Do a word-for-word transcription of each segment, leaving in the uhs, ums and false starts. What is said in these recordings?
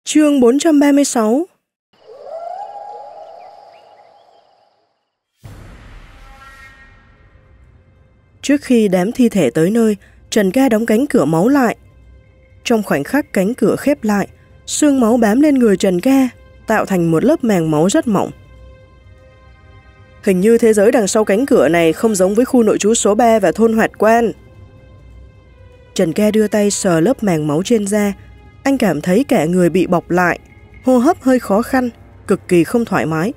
Chương bốn trăm ba mươi sáu. Trước khi đám thi thể tới nơi, Trần Ca đóng cánh cửa máu lại. Trong khoảnh khắc cánh cửa khép lại, xương máu bám lên người Trần Ca, tạo thành một lớp màng máu rất mỏng. Hình như thế giới đằng sau cánh cửa này không giống với khu nội trú số ba và thôn Hoạt Quan. Trần Ca đưa tay sờ lớp màng máu trên da. Anh cảm thấy cả người bị bọc lại, hô hấp hơi khó khăn, cực kỳ không thoải mái.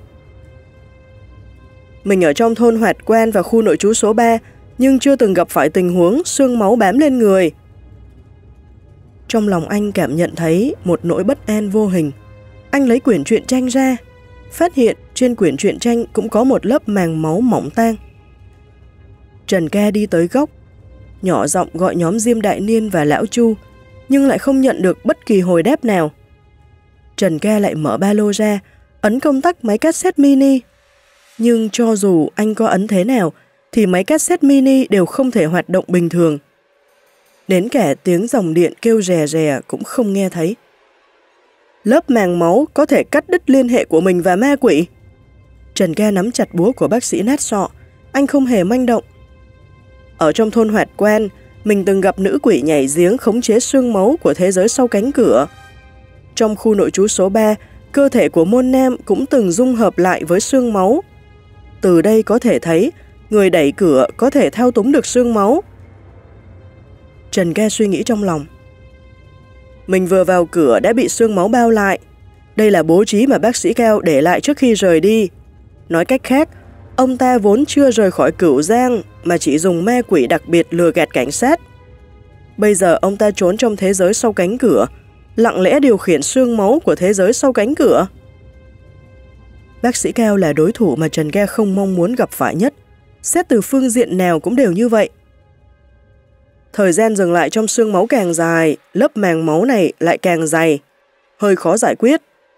Mình ở trong thôn Hoạt Quan và khu nội trú số ba, nhưng chưa từng gặp phải tình huống xương máu bám lên người. Trong lòng anh cảm nhận thấy một nỗi bất an vô hình. Anh lấy quyển truyện tranh ra, phát hiện trên quyển truyện tranh cũng có một lớp màng máu mỏng tang. Trần Ca đi tới góc, nhỏ giọng gọi nhóm Diêm Đại Niên và Lão Chu, nhưng lại không nhận được bất kỳ hồi đáp nào. Trần Ca lại mở ba lô ra, ấn công tắc máy cassette mini. Nhưng cho dù anh có ấn thế nào, thì máy cassette mini đều không thể hoạt động bình thường. Đến cả tiếng dòng điện kêu rè rè cũng không nghe thấy. Lớp màng máu có thể cắt đứt liên hệ của mình và ma quỷ. Trần Ca nắm chặt búa của bác sĩ nát sọ, anh không hề manh động. Ở trong thôn Hoạt Quan, mình từng gặp nữ quỷ nhảy giếng khống chế xương máu của thế giới sau cánh cửa. Trong khu nội trú số ba, cơ thể của Môn Nam cũng từng dung hợp lại với xương máu. Từ đây có thể thấy, người đẩy cửa có thể thao túng được xương máu. Trần Ca suy nghĩ trong lòng. Mình vừa vào cửa đã bị xương máu bao lại. Đây là bố trí mà bác sĩ Cao để lại trước khi rời đi. Nói cách khác, ông ta vốn chưa rời khỏi Cửu Giang mà chỉ dùng ma quỷ đặc biệt lừa gạt cảnh sát. Bây giờ ông ta trốn trong thế giới sau cánh cửa, lặng lẽ điều khiển xương máu của thế giới sau cánh cửa. Bác sĩ Cao là đối thủ mà Trần Ca không mong muốn gặp phải nhất. Xét từ phương diện nào cũng đều như vậy. Thời gian dừng lại trong xương máu càng dài, lớp màng máu này lại càng dày, hơi khó giải quyết.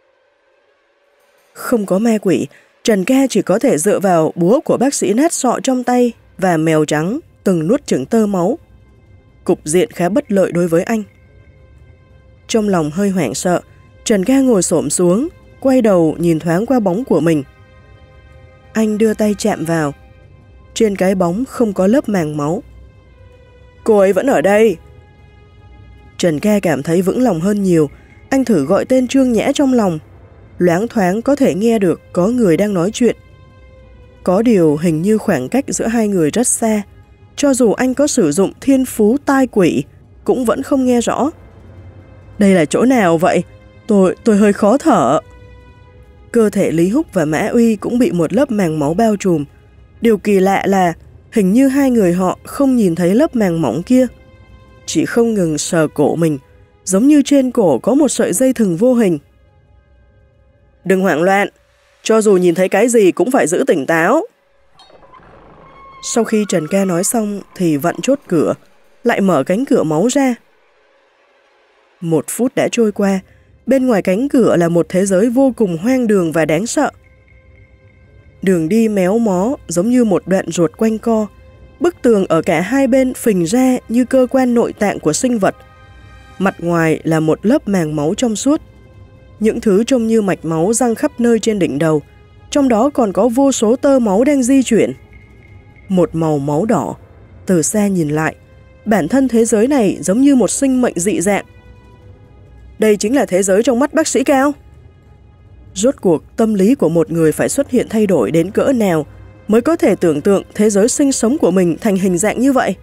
Không có ma quỷ, Trần Ca chỉ có thể dựa vào búa của bác sĩ nát sọ trong tay và mèo trắng từng nuốt chửng tơ máu. Cục diện khá bất lợi đối với anh. Trong lòng hơi hoảng sợ, Trần Ca ngồi xổm xuống, quay đầu nhìn thoáng qua bóng của mình. Anh đưa tay chạm vào. Trên cái bóng không có lớp màng máu. Cô ấy vẫn ở đây. Trần Ca cảm thấy vững lòng hơn nhiều. Anh thử gọi tên Trương Nhã trong lòng. Loáng thoáng có thể nghe được có người đang nói chuyện. Có điều hình như khoảng cách giữa hai người rất xa. Cho dù anh có sử dụng thiên phú tai quỷ, cũng vẫn không nghe rõ. Đây là chỗ nào vậy? Tôi, tôi hơi khó thở. Cơ thể Lý Húc và Mã Uy cũng bị một lớp màng máu bao trùm. Điều kỳ lạ là hình như hai người họ không nhìn thấy lớp màng mỏng kia. Chỉ không ngừng sờ cổ mình, giống như trên cổ có một sợi dây thừng vô hình. Đừng hoảng loạn, cho dù nhìn thấy cái gì cũng phải giữ tỉnh táo. Sau khi Trần Ca nói xong thì vặn chốt cửa, lại mở cánh cửa máu ra. Một phút đã trôi qua, bên ngoài cánh cửa là một thế giới vô cùng hoang đường và đáng sợ. Đường đi méo mó giống như một đoạn ruột quanh co, bức tường ở cả hai bên phình ra như cơ quan nội tạng của sinh vật. Mặt ngoài là một lớp màng máu trong suốt. Những thứ trông như mạch máu răng khắp nơi trên đỉnh đầu, trong đó còn có vô số tơ máu đang di chuyển. Một màu máu đỏ, từ xa nhìn lại, bản thân thế giới này giống như một sinh mệnh dị dạng. Đây chính là thế giới trong mắt bác sĩ Cao. Rốt cuộc tâm lý của một người phải xuất hiện thay đổi đến cỡ nào mới có thể tưởng tượng thế giới sinh sống của mình thành hình dạng như vậy?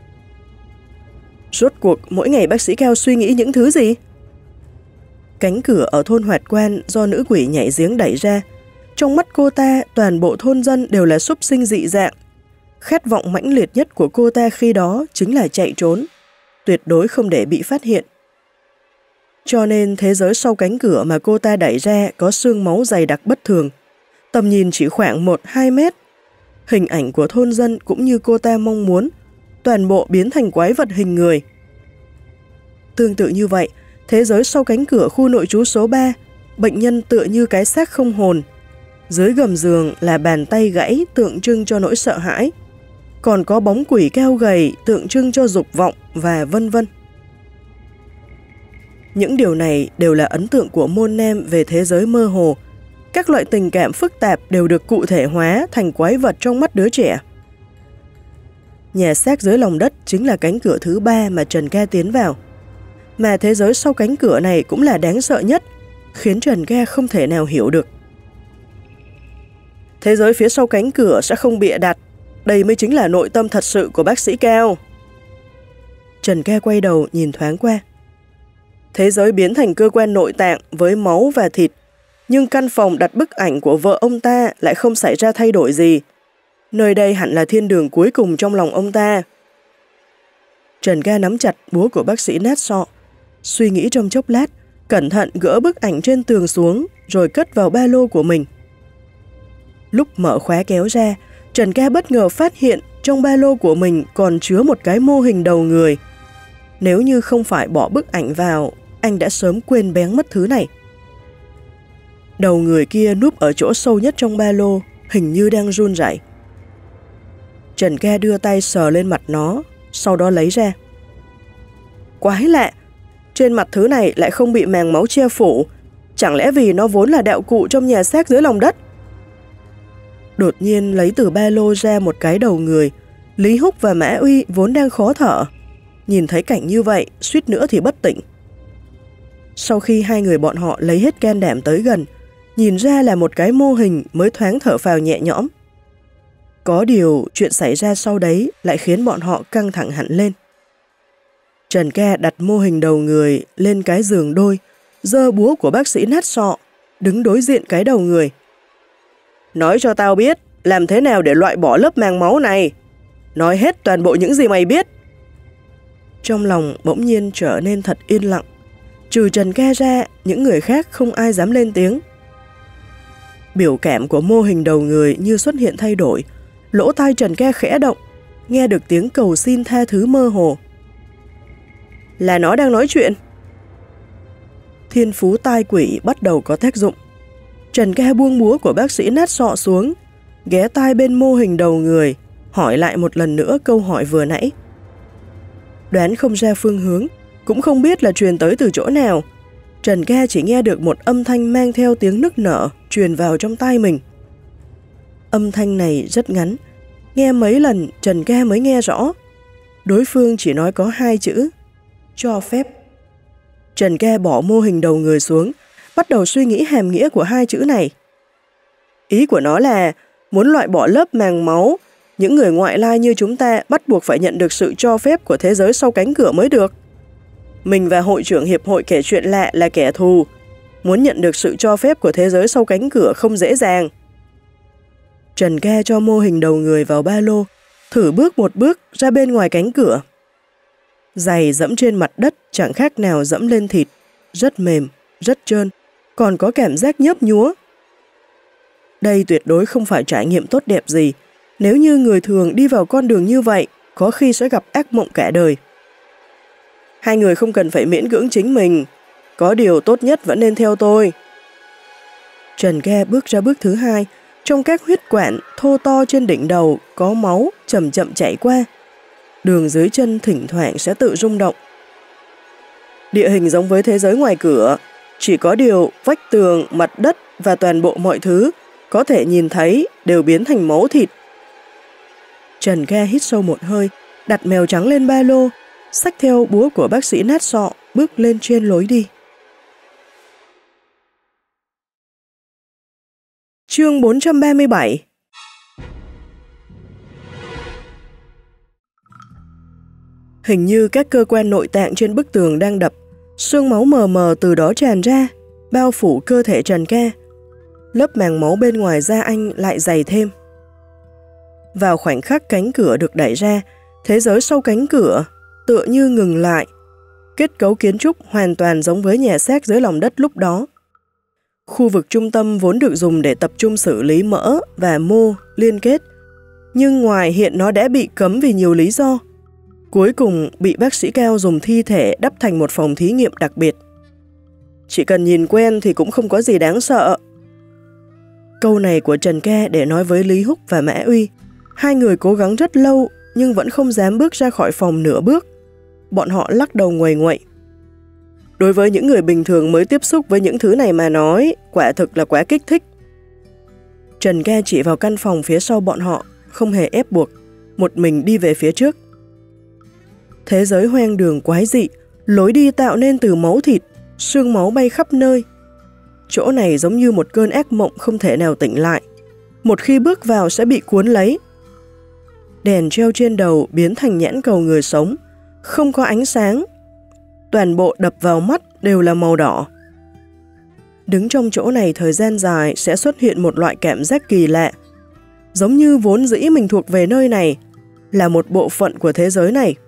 Rốt cuộc mỗi ngày bác sĩ Cao suy nghĩ những thứ gì? Cánh cửa ở thôn Hoạt Quan do nữ quỷ nhảy giếng đẩy ra. Trong mắt cô ta, toàn bộ thôn dân đều là súc sinh dị dạng. Khát vọng mãnh liệt nhất của cô ta khi đó chính là chạy trốn, tuyệt đối không để bị phát hiện. Cho nên thế giới sau cánh cửa mà cô ta đẩy ra có xương máu dày đặc bất thường. Tầm nhìn chỉ khoảng một đến hai mét. Hình ảnh của thôn dân cũng như cô ta mong muốn, toàn bộ biến thành quái vật hình người. Tương tự như vậy, thế giới sau cánh cửa khu nội trú số ba, bệnh nhân tựa như cái xác không hồn. Dưới gầm giường là bàn tay gãy tượng trưng cho nỗi sợ hãi. Còn có bóng quỷ cao gầy tượng trưng cho dục vọng và vân vân. Những điều này đều là ấn tượng của môn nam về thế giới mơ hồ. Các loại tình cảm phức tạp đều được cụ thể hóa thành quái vật trong mắt đứa trẻ. Nhà xác dưới lòng đất chính là cánh cửa thứ ba mà Trần Ca tiến vào. Mà thế giới sau cánh cửa này cũng là đáng sợ nhất, khiến Trần Ca không thể nào hiểu được. Thế giới phía sau cánh cửa sẽ không bịa đặt, đây mới chính là nội tâm thật sự của bác sĩ Cao. Trần Ca quay đầu nhìn thoáng qua. Thế giới biến thành cơ quan nội tạng với máu và thịt, nhưng căn phòng đặt bức ảnh của vợ ông ta lại không xảy ra thay đổi gì. Nơi đây hẳn là thiên đường cuối cùng trong lòng ông ta. Trần Ca nắm chặt búa của bác sĩ nát sọ, suy nghĩ trong chốc lát, cẩn thận gỡ bức ảnh trên tường xuống rồi cất vào ba lô của mình. Lúc mở khóa kéo ra, Trần Ca bất ngờ phát hiện trong ba lô của mình còn chứa một cái mô hình đầu người. Nếu như không phải bỏ bức ảnh vào, anh đã sớm quên bén mất thứ này. Đầu người kia núp ở chỗ sâu nhất trong ba lô, hình như đang run rẩy. Trần Ca đưa tay sờ lên mặt nó, sau đó lấy ra. Quái lạ, trên mặt thứ này lại không bị màng máu che phủ, chẳng lẽ vì nó vốn là đạo cụ trong nhà xác dưới lòng đất? Đột nhiên lấy từ ba lô ra một cái đầu người, Lý Húc và Mã Uy vốn đang khó thở. Nhìn thấy cảnh như vậy, suýt nữa thì bất tỉnh. Sau khi hai người bọn họ lấy hết can đảm tới gần, nhìn ra là một cái mô hình mới thoáng thở phào nhẹ nhõm. Có điều, chuyện xảy ra sau đấy lại khiến bọn họ căng thẳng hẳn lên. Trần Ca đặt mô hình đầu người lên cái giường đôi, giơ búa của bác sĩ nát sọ, đứng đối diện cái đầu người. Nói cho tao biết, làm thế nào để loại bỏ lớp màng máu này? Nói hết toàn bộ những gì mày biết. Trong lòng bỗng nhiên trở nên thật yên lặng. Trừ Trần Ca ra, những người khác không ai dám lên tiếng. Biểu cảm của mô hình đầu người như xuất hiện thay đổi. Lỗ tai Trần Ca khẽ động, nghe được tiếng cầu xin tha thứ mơ hồ. Là nó đang nói chuyện. Thiên phú tai quỷ bắt đầu có tác dụng. Trần Ca buông búa của bác sĩ nát sọ xuống, ghé tai bên mô hình đầu người, hỏi lại một lần nữa câu hỏi vừa nãy. Đoán không ra phương hướng, cũng không biết là truyền tới từ chỗ nào. Trần Ca chỉ nghe được một âm thanh mang theo tiếng nức nở truyền vào trong tai mình. Âm thanh này rất ngắn, nghe mấy lần Trần Ca mới nghe rõ. Đối phương chỉ nói có hai chữ, cho phép. Trần Ca bỏ mô hình đầu người xuống, bắt đầu suy nghĩ hàm nghĩa của hai chữ này. Ý của nó là muốn loại bỏ lớp màng máu, những người ngoại lai như chúng ta bắt buộc phải nhận được sự cho phép của thế giới sau cánh cửa mới được. Mình và hội trưởng hiệp hội kể chuyện lạ là kẻ thù, muốn nhận được sự cho phép của thế giới sau cánh cửa không dễ dàng. Trần Ca cho mô hình đầu người vào ba lô, thử bước một bước ra bên ngoài cánh cửa. Giày dẫm trên mặt đất chẳng khác nào dẫm lên thịt, rất mềm, rất trơn, còn có cảm giác nhấp nhúa. Đây tuyệt đối không phải trải nghiệm tốt đẹp gì. Nếu như người thường đi vào con đường như vậy, có khi sẽ gặp ác mộng cả đời. Hai người không cần phải miễn cưỡng chính mình, có điều tốt nhất vẫn nên theo tôi. Trần Ca bước ra bước thứ hai, trong các huyết quản thô to trên đỉnh đầu có máu chậm chậm chảy qua. Đường dưới chân thỉnh thoảng sẽ tự rung động. Địa hình giống với thế giới ngoài cửa, chỉ có điều vách tường, mặt đất và toàn bộ mọi thứ có thể nhìn thấy đều biến thành máu thịt. Trần Ca hít sâu một hơi, đặt mèo trắng lên ba lô, xách theo búa của bác sĩ nát sọ, bước lên trên lối đi. Chương bốn trăm ba mươi bảy. Hình như các cơ quan nội tạng trên bức tường đang đập, xương máu mờ mờ từ đó tràn ra, bao phủ cơ thể Trần Ca. Lớp màng máu bên ngoài da anh lại dày thêm. Vào khoảnh khắc cánh cửa được đẩy ra, thế giới sau cánh cửa tựa như ngừng lại. Kết cấu kiến trúc hoàn toàn giống với nhà xác dưới lòng đất lúc đó. Khu vực trung tâm vốn được dùng để tập trung xử lý mỡ và mô liên kết, nhưng ngoài hiện nó đã bị cấm vì nhiều lý do. Cuối cùng bị bác sĩ Cao dùng thi thể đắp thành một phòng thí nghiệm đặc biệt. Chỉ cần nhìn quen thì cũng không có gì đáng sợ. Câu này của Trần Ca để nói với Lý Húc và Mã Uy. Hai người cố gắng rất lâu nhưng vẫn không dám bước ra khỏi phòng nửa bước. Bọn họ lắc đầu nguầy nguậy. Đối với những người bình thường mới tiếp xúc với những thứ này mà nói, quả thực là quá kích thích. Trần Ca chỉ vào căn phòng phía sau bọn họ, không hề ép buộc, một mình đi về phía trước. Thế giới hoang đường quái dị, lối đi tạo nên từ máu thịt, xương máu bay khắp nơi. Chỗ này giống như một cơn ác mộng không thể nào tỉnh lại. Một khi bước vào sẽ bị cuốn lấy. Đèn treo trên đầu biến thành nhãn cầu người sống, không có ánh sáng. Toàn bộ đập vào mắt đều là màu đỏ. Đứng trong chỗ này thời gian dài sẽ xuất hiện một loại cảm giác kỳ lạ. Giống như vốn dĩ mình thuộc về nơi này, là một bộ phận của thế giới này.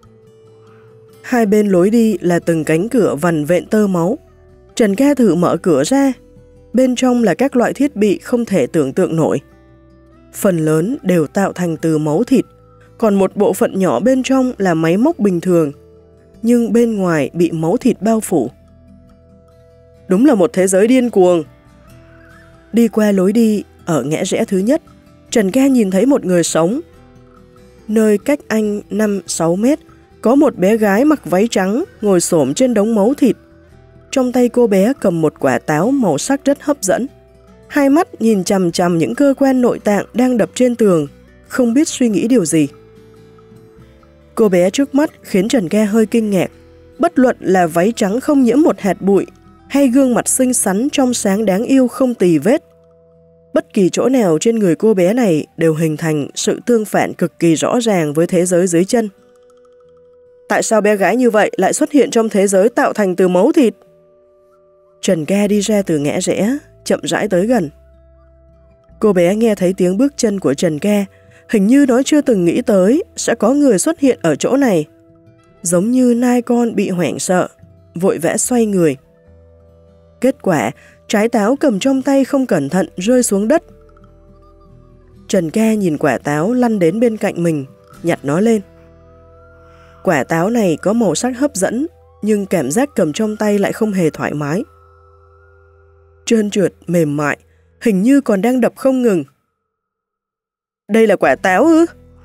Hai bên lối đi là từng cánh cửa vằn vện tơ máu. Trần Ca thử mở cửa ra. Bên trong là các loại thiết bị không thể tưởng tượng nổi. Phần lớn đều tạo thành từ máu thịt, còn một bộ phận nhỏ bên trong là máy móc bình thường, nhưng bên ngoài bị máu thịt bao phủ. Đúng là một thế giới điên cuồng. Đi qua lối đi, ở ngã rẽ thứ nhất, Trần Ca nhìn thấy một người sống. Nơi cách anh năm sáu mét, có một bé gái mặc váy trắng ngồi xổm trên đống máu thịt. Trong tay cô bé cầm một quả táo màu sắc rất hấp dẫn. Hai mắt nhìn chằm chằm những cơ quan nội tạng đang đập trên tường, không biết suy nghĩ điều gì. Cô bé trước mắt khiến Trần Ca hơi kinh ngạc, bất luận là váy trắng không nhiễm một hạt bụi, hay gương mặt xinh xắn trong sáng đáng yêu không tì vết. Bất kỳ chỗ nào trên người cô bé này đều hình thành sự tương phản cực kỳ rõ ràng với thế giới dưới chân. Tại sao bé gái như vậy lại xuất hiện trong thế giới tạo thành từ máu thịt? Trần Ca đi ra từ ngã rẽ, chậm rãi tới gần. Cô bé nghe thấy tiếng bước chân của Trần Ca, hình như nó chưa từng nghĩ tới sẽ có người xuất hiện ở chỗ này. Giống như nai con bị hoảng sợ, vội vã xoay người. Kết quả, trái táo cầm trong tay không cẩn thận rơi xuống đất. Trần Ca nhìn quả táo lăn đến bên cạnh mình, nhặt nó lên. Quả táo này có màu sắc hấp dẫn, nhưng cảm giác cầm trong tay lại không hề thoải mái. Trơn trượt, mềm mại, hình như còn đang đập không ngừng. Đây là quả táo ư?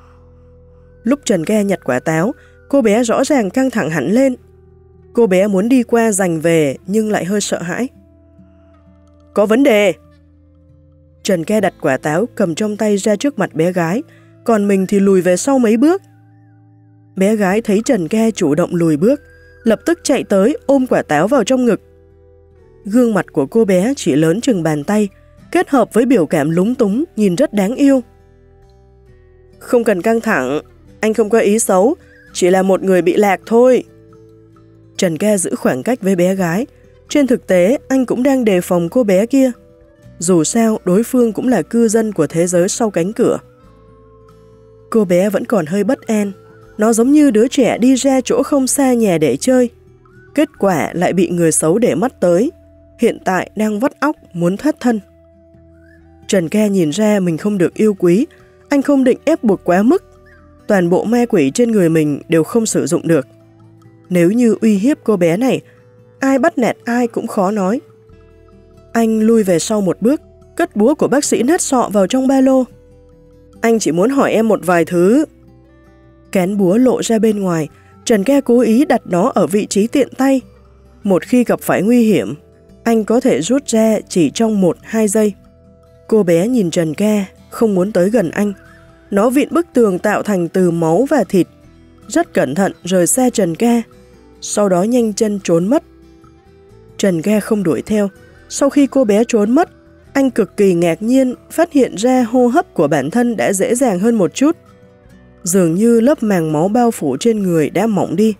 Lúc Trần Ca nhặt quả táo, cô bé rõ ràng căng thẳng hẳn lên. Cô bé muốn đi qua giành về nhưng lại hơi sợ hãi. Có vấn đề. Trần Ca đặt quả táo cầm trong tay ra trước mặt bé gái, còn mình thì lùi về sau mấy bước. Bé gái thấy Trần Ca chủ động lùi bước, lập tức chạy tới ôm quả táo vào trong ngực. Gương mặt của cô bé chỉ lớn chừng bàn tay, kết hợp với biểu cảm lúng túng nhìn rất đáng yêu. Không cần căng thẳng, anh không có ý xấu, chỉ là một người bị lạc thôi. Trần Ca giữ khoảng cách với bé gái. Trên thực tế, anh cũng đang đề phòng cô bé kia. Dù sao, đối phương cũng là cư dân của thế giới sau cánh cửa. Cô bé vẫn còn hơi bất an. Nó giống như đứa trẻ đi ra chỗ không xa nhà để chơi. Kết quả lại bị người xấu để mắt tới. Hiện tại đang vắt óc muốn thoát thân. Trần Ca nhìn ra mình không được yêu quý. Anh không định ép buộc quá mức. Toàn bộ ma quỷ trên người mình đều không sử dụng được. Nếu như uy hiếp cô bé này, ai bắt nạt ai cũng khó nói. Anh lui về sau một bước, cất búa của bác sĩ nát sọ vào trong ba lô. Anh chỉ muốn hỏi em một vài thứ. Cán búa lộ ra bên ngoài, Trần Ca cố ý đặt nó ở vị trí tiện tay. Một khi gặp phải nguy hiểm, anh có thể rút ra chỉ trong một hai giây. Cô bé nhìn Trần Ca, không muốn tới gần anh. Nó vịn bức tường tạo thành từ máu và thịt, rất cẩn thận rời xa Trần Ca, sau đó nhanh chân trốn mất. Trần Ca không đuổi theo. Sau khi cô bé trốn mất, anh cực kỳ ngạc nhiên phát hiện ra hô hấp của bản thân đã dễ dàng hơn một chút. Dường như lớp màng máu bao phủ trên người đã mỏng đi.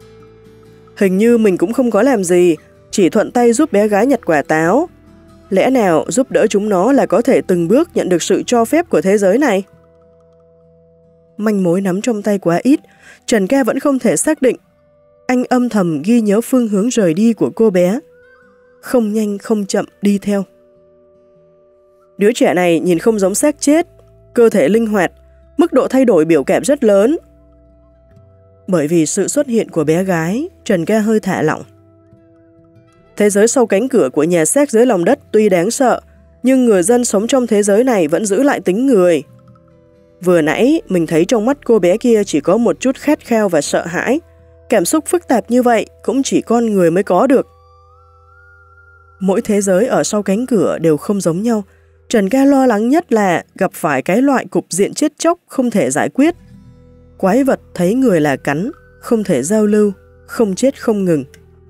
Hình như mình cũng không có làm gì, chỉ thuận tay giúp bé gái nhặt quả táo. Lẽ nào giúp đỡ chúng nó là có thể từng bước nhận được sự cho phép của thế giới này? Manh mối nắm trong tay quá ít, Trần Ca vẫn không thể xác định. Anh âm thầm ghi nhớ phương hướng rời đi của cô bé. Không nhanh không chậm đi theo. Đứa trẻ này nhìn không giống xác chết, cơ thể linh hoạt, mức độ thay đổi biểu cảm rất lớn. Bởi vì sự xuất hiện của bé gái, Trần Ca hơi thả lỏng. Thế giới sau cánh cửa của nhà xác dưới lòng đất tuy đáng sợ, nhưng người dân sống trong thế giới này vẫn giữ lại tính người. Vừa nãy, mình thấy trong mắt cô bé kia chỉ có một chút khát khao và sợ hãi, Cảm xúc phức tạp như vậy cũng chỉ con người mới có được. Mỗi thế giới ở sau cánh cửa đều không giống nhau. Trần Ca lo lắng nhất là gặp phải cái loại cục diện chết chóc không thể giải quyết. Quái vật thấy người là cắn, không thể giao lưu, không chết không ngừng.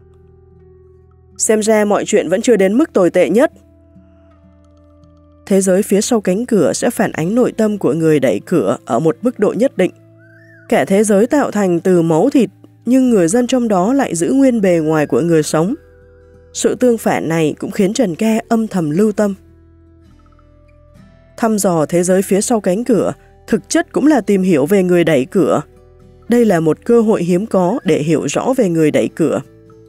Xem ra mọi chuyện vẫn chưa đến mức tồi tệ nhất. Thế giới phía sau cánh cửa sẽ phản ánh nội tâm của người đẩy cửa ở một mức độ nhất định. Cả thế giới tạo thành từ máu thịt, nhưng người dân trong đó lại giữ nguyên bề ngoài của người sống. Sự tương phản này cũng khiến Trần Ca âm thầm lưu tâm. Thăm dò thế giới phía sau cánh cửa, thực chất cũng là tìm hiểu về người đẩy cửa. Đây là một cơ hội hiếm có để hiểu rõ về người đẩy cửa.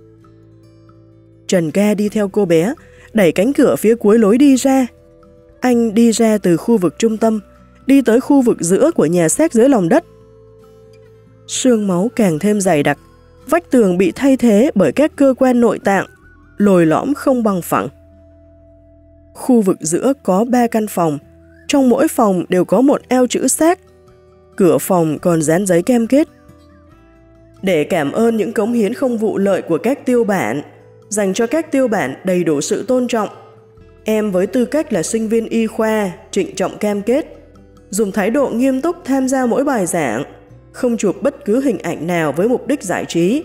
Trần Ca đi theo cô bé, đẩy cánh cửa phía cuối lối đi ra. Anh đi ra từ khu vực trung tâm, đi tới khu vực giữa của nhà xác dưới lòng đất. Xương máu càng thêm dày đặc, vách tường bị thay thế bởi các cơ quan nội tạng, lồi lõm không bằng phẳng. Khu vực giữa có ba căn phòng, trong mỗi phòng đều có một eo chữ xác. Cửa phòng còn dán giấy cam kết. Để cảm ơn những cống hiến không vụ lợi của các tiêu bản, dành cho các tiêu bản đầy đủ sự tôn trọng, em với tư cách là sinh viên y khoa trịnh trọng cam kết, dùng thái độ nghiêm túc tham gia mỗi bài giảng, không chụp bất cứ hình ảnh nào với mục đích giải trí.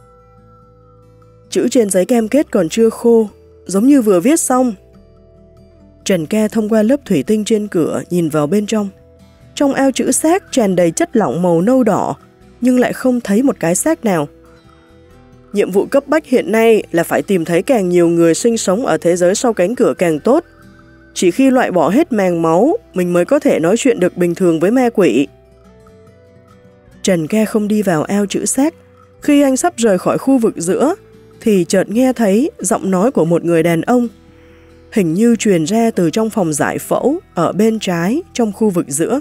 Chữ trên giấy cam kết còn chưa khô, giống như vừa viết xong. Trần Ca thông qua lớp thủy tinh trên cửa nhìn vào bên trong. Trong ao chữ xác tràn đầy chất lỏng màu nâu đỏ, nhưng lại không thấy một cái xác nào. Nhiệm vụ cấp bách hiện nay là phải tìm thấy càng nhiều người sinh sống ở thế giới sau cánh cửa càng tốt. Chỉ khi loại bỏ hết màng máu, mình mới có thể nói chuyện được bình thường với ma quỷ. Trần Ca không đi vào ao chữ xác. Khi anh sắp rời khỏi khu vực giữa, thì chợt nghe thấy giọng nói của một người đàn ông, hình như truyền ra từ trong phòng giải phẫu ở bên trái trong khu vực giữa.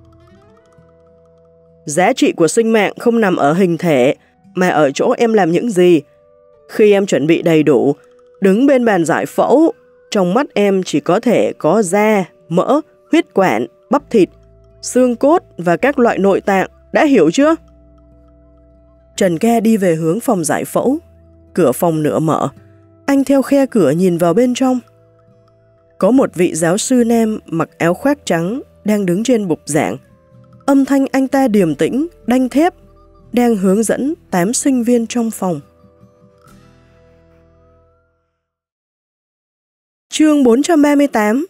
Giá trị của sinh mạng không nằm ở hình thể, mà ở chỗ em làm những gì. Khi em chuẩn bị đầy đủ, đứng bên bàn giải phẫu, trong mắt em chỉ có thể có da, mỡ, huyết quản, bắp thịt, xương cốt và các loại nội tạng, đã hiểu chưa? Trần Ca đi về hướng phòng giải phẫu. Cửa phòng nửa mở. Anh theo khe cửa nhìn vào bên trong. Có một vị giáo sư nam mặc áo khoác trắng đang đứng trên bục giảng. Âm thanh anh ta điềm tĩnh, đanh thép, đang hướng dẫn tám sinh viên trong phòng. Chương bốn trăm ba mươi tám.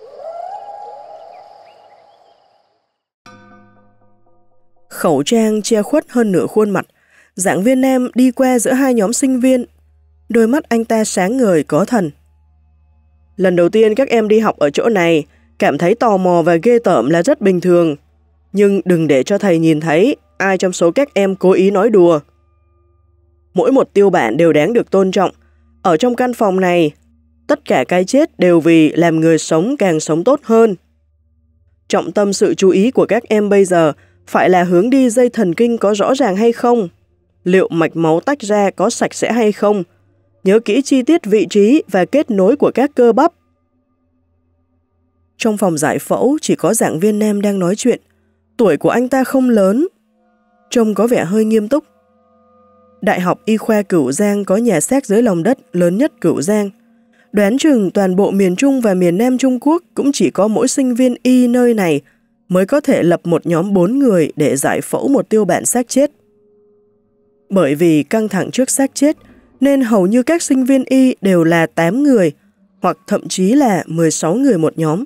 Khẩu trang che khuất hơn nửa khuôn mặt. Giảng viên nam đi qua giữa hai nhóm sinh viên. Đôi mắt anh ta sáng ngời có thần. Lần đầu tiên các em đi học ở chỗ này, cảm thấy tò mò và ghê tởm là rất bình thường. Nhưng đừng để cho thầy nhìn thấy ai trong số các em cố ý nói đùa. Mỗi một tiêu bản đều đáng được tôn trọng. Ở trong căn phòng này, tất cả cái chết đều vì làm người sống càng sống tốt hơn. Trọng tâm sự chú ý của các em bây giờ phải là hướng đi dây thần kinh có rõ ràng hay không, liệu mạch máu tách ra có sạch sẽ hay không, nhớ kỹ chi tiết vị trí và kết nối của các cơ bắp. Trong phòng giải phẫu chỉ có giảng viên nam đang nói chuyện. Tuổi của anh ta không lớn, trông có vẻ hơi nghiêm túc. Đại học Y khoa Cửu Giang có nhà xác dưới lòng đất lớn nhất Cửu Giang. Đoán chừng toàn bộ miền Trung và miền Nam Trung Quốc cũng chỉ có mỗi sinh viên y nơi này mới có thể lập một nhóm bốn người để giải phẫu một tiêu bản xác chết. Bởi vì căng thẳng trước xác chết, nên hầu như các sinh viên y đều là tám người, hoặc thậm chí là mười sáu người một nhóm.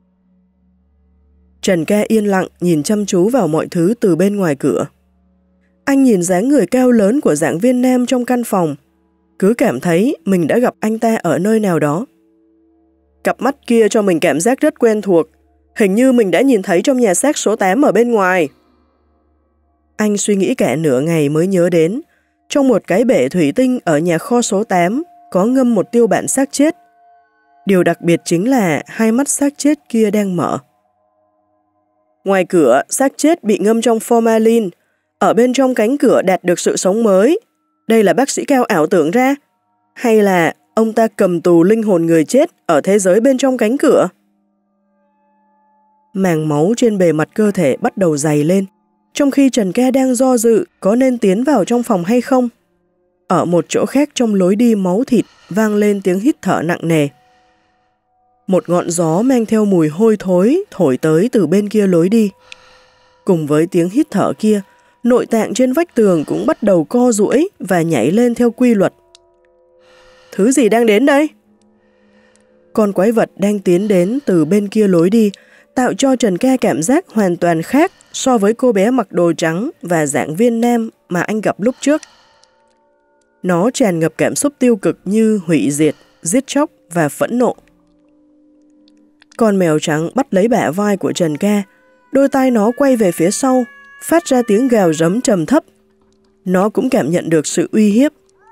Trần Ca yên lặng nhìn chăm chú vào mọi thứ từ bên ngoài cửa. Anh nhìn dáng người cao lớn của giảng viên nam trong căn phòng, cứ cảm thấy mình đã gặp anh ta ở nơi nào đó. Cặp mắt kia cho mình cảm giác rất quen thuộc, hình như mình đã nhìn thấy trong nhà xác số tám ở bên ngoài. Anh suy nghĩ cả nửa ngày mới nhớ đến, trong một cái bể thủy tinh ở nhà kho số tám có ngâm một tiêu bản xác chết. Điều đặc biệt chính là hai mắt xác chết kia đang mở. Ngoài cửa, xác chết bị ngâm trong formalin, ở bên trong cánh cửa đạt được sự sống mới. Đây là bác sĩ Cao ảo tưởng ra? Hay là ông ta cầm tù linh hồn người chết ở thế giới bên trong cánh cửa? Màng máu trên bề mặt cơ thể bắt đầu dày lên. Trong khi Trần Ca đang do dự có nên tiến vào trong phòng hay không, ở một chỗ khác trong lối đi máu thịt vang lên tiếng hít thở nặng nề. Một ngọn gió mang theo mùi hôi thối thổi tới từ bên kia lối đi. Cùng với tiếng hít thở kia, nội tạng trên vách tường cũng bắt đầu co duỗi và nhảy lên theo quy luật. Thứ gì đang đến đây? Con quái vật đang tiến đến từ bên kia lối đi, tạo cho Trần Ca cảm giác hoàn toàn khác so với cô bé mặc đồ trắng và giảng viên nam mà anh gặp lúc trước. Nó tràn ngập cảm xúc tiêu cực như hủy diệt, giết chóc và phẫn nộ. Con mèo trắng bắt lấy bả vai của Trần Ca, đôi tai nó quay về phía sau, phát ra tiếng gào rống trầm thấp. Nó cũng cảm nhận được sự uy hiếp.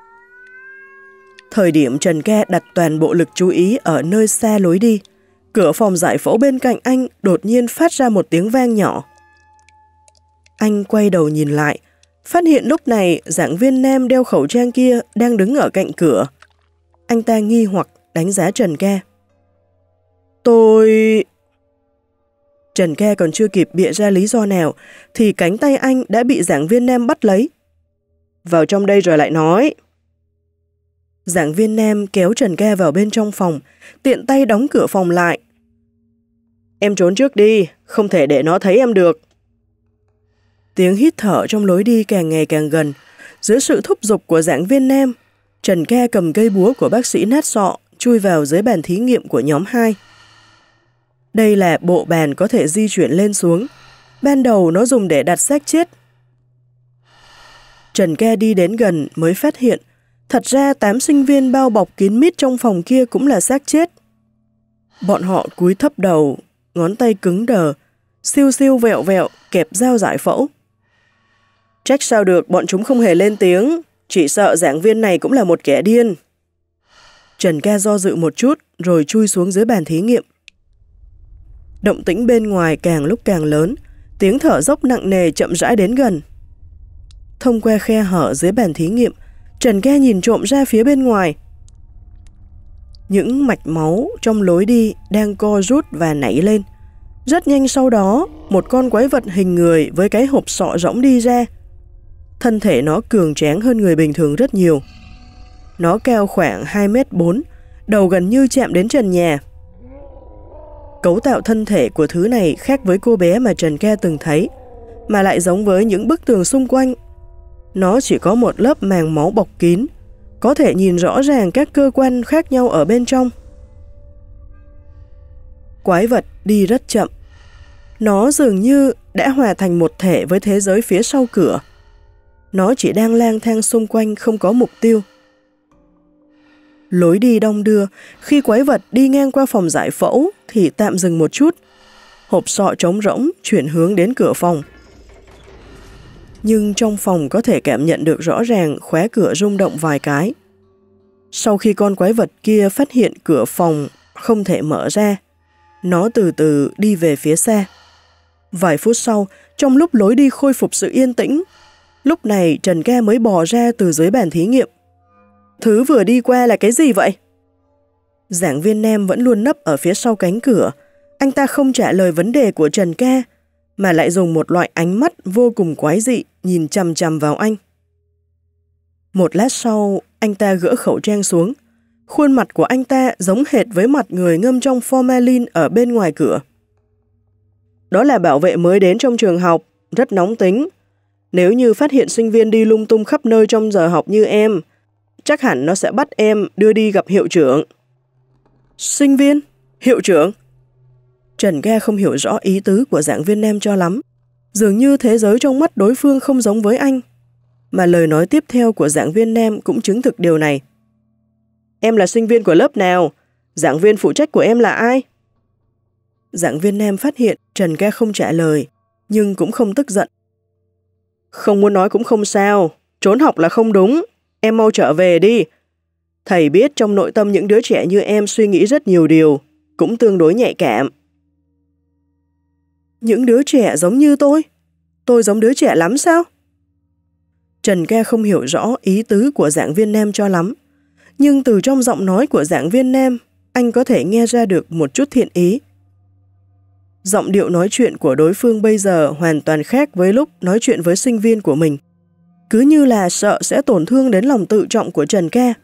Thời điểm Trần Ca đặt toàn bộ lực chú ý ở nơi xa lối đi, cửa phòng giải phẫu bên cạnh anh đột nhiên phát ra một tiếng vang nhỏ. Anh quay đầu nhìn lại, phát hiện lúc này giảng viên nam đeo khẩu trang kia đang đứng ở cạnh cửa. Anh ta nghi hoặc đánh giá Trần Ca. Tôi... Trần Ca còn chưa kịp bịa ra lý do nào thì cánh tay anh đã bị giảng viên nam bắt lấy. Vào trong đây rồi lại nói. Giảng viên nam kéo Trần Ca vào bên trong phòng, tiện tay đóng cửa phòng lại. Em trốn trước đi, không thể để nó thấy em được. Tiếng hít thở trong lối đi càng ngày càng gần. Dưới sự thúc giục của giảng viên nam, Trần Ca cầm cây búa của bác sĩ nát sọ chui vào dưới bàn thí nghiệm của nhóm hai. Đây là bộ bàn có thể di chuyển lên xuống. Ban đầu nó dùng để đặt xác chết. Trần Ca đi đến gần mới phát hiện thật ra tám sinh viên bao bọc kín mít trong phòng kia cũng là xác chết. Bọn họ cúi thấp đầu, ngón tay cứng đờ, siêu siêu vẹo vẹo kẹp dao giải phẫu. Trách sao được bọn chúng không hề lên tiếng, chỉ sợ giảng viên này cũng là một kẻ điên. Trần Ca do dự một chút rồi chui xuống dưới bàn thí nghiệm. Động tĩnh bên ngoài càng lúc càng lớn, tiếng thở dốc nặng nề chậm rãi đến gần. Thông qua khe hở dưới bàn thí nghiệm, Trần Ca nhìn trộm ra phía bên ngoài. Những mạch máu trong lối đi đang co rút và nảy lên. Rất nhanh sau đó, một con quái vật hình người với cái hộp sọ rỗng đi ra. Thân thể nó cường tráng hơn người bình thường rất nhiều. Nó cao khoảng hai mét bốn, đầu gần như chạm đến trần nhà. Cấu tạo thân thể của thứ này khác với cô bé mà Trần Ca từng thấy, mà lại giống với những bức tường xung quanh. Nó chỉ có một lớp màng máu bọc kín, có thể nhìn rõ ràng các cơ quan khác nhau ở bên trong. Quái vật đi rất chậm. Nó dường như đã hòa thành một thể với thế giới phía sau cửa. Nó chỉ đang lang thang xung quanh không có mục tiêu. Lối đi đong đưa, khi quái vật đi ngang qua phòng giải phẫu thì tạm dừng một chút. Hộp sọ trống rỗng chuyển hướng đến cửa phòng. Nhưng trong phòng có thể cảm nhận được rõ ràng khóa cửa rung động vài cái. Sau khi con quái vật kia phát hiện cửa phòng không thể mở ra, nó từ từ đi về phía xa. Vài phút sau, trong lúc lối đi khôi phục sự yên tĩnh, lúc này Trần Ca mới bò ra từ dưới bàn thí nghiệm. Thứ vừa đi qua là cái gì vậy? Giảng viên nam vẫn luôn nấp ở phía sau cánh cửa. Anh ta không trả lời vấn đề của Trần Ca, mà lại dùng một loại ánh mắt vô cùng quái dị nhìn chằm chằm vào anh. Một lát sau, anh ta gỡ khẩu trang xuống. Khuôn mặt của anh ta giống hệt với mặt người ngâm trong formalin ở bên ngoài cửa. Đó là bảo vệ mới đến trong trường học, rất nóng tính. Nếu như phát hiện sinh viên đi lung tung khắp nơi trong giờ học như em, chắc hẳn nó sẽ bắt em đưa đi gặp hiệu trưởng. Sinh viên? Hiệu trưởng? Trần Ca không hiểu rõ ý tứ của giảng viên nam cho lắm. Dường như thế giới trong mắt đối phương không giống với anh. Mà lời nói tiếp theo của giảng viên nam cũng chứng thực điều này. Em là sinh viên của lớp nào? Giảng viên phụ trách của em là ai? Giảng viên nam phát hiện Trần Ca không trả lời, nhưng cũng không tức giận. Không muốn nói cũng không sao, trốn học là không đúng, em mau trở về đi. Thầy biết trong nội tâm những đứa trẻ như em suy nghĩ rất nhiều điều, cũng tương đối nhạy cảm. Những đứa trẻ giống như tôi? Tôi giống đứa trẻ lắm sao? Trần Ca không hiểu rõ ý tứ của giảng viên nam cho lắm, nhưng từ trong giọng nói của giảng viên nam, anh có thể nghe ra được một chút thiện ý. Giọng điệu nói chuyện của đối phương bây giờ hoàn toàn khác với lúc nói chuyện với sinh viên của mình. Cứ như là sợ sẽ tổn thương đến lòng tự trọng của Trần Ca.